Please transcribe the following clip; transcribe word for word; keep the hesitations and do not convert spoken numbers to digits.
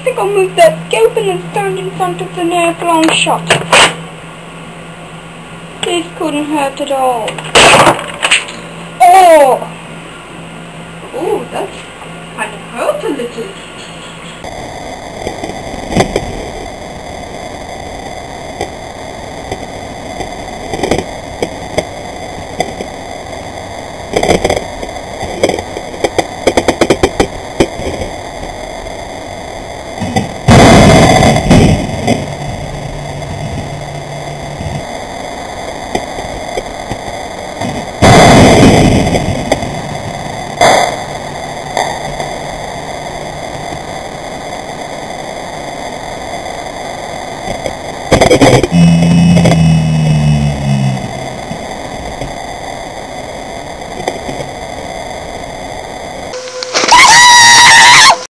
think I'll move that open and stand in front of the nail long shot. This couldn't hurt at all. Oh! Oh, that's kind of hurt a little. Thank you.